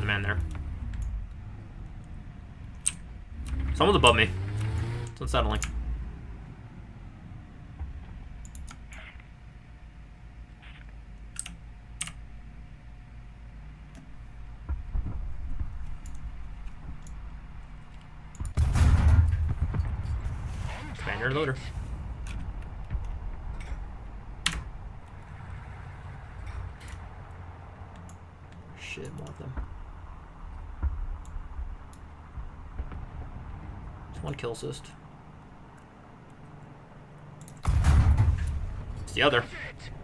the man there. Someone's above me. It's unsettling. Spaniard loader. Shit, more of them. It's one kill assist. It's the other.